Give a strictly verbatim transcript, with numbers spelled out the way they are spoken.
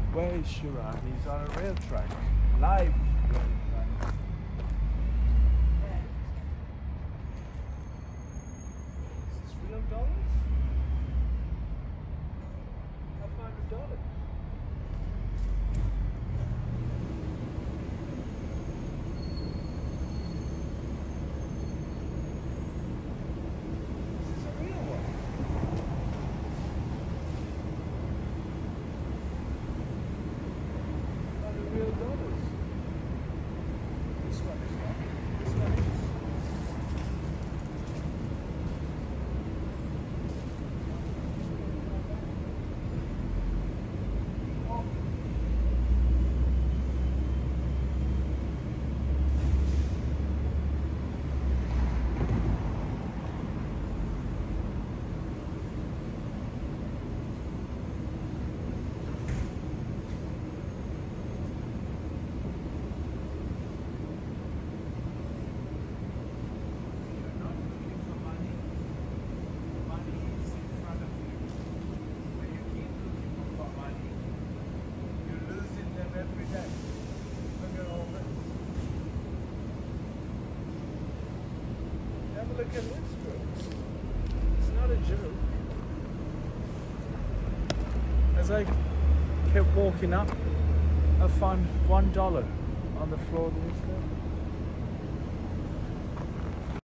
Where is Shiraz? He's on a rail track. Live rail track. Is this real dollars? five hundred dollars. This is a real one. Real dollars. This one is not. This one is. Oh. Have a look at this, folks. It's not a joke. As I kept walking up, I found one dollar on the floor of this guy.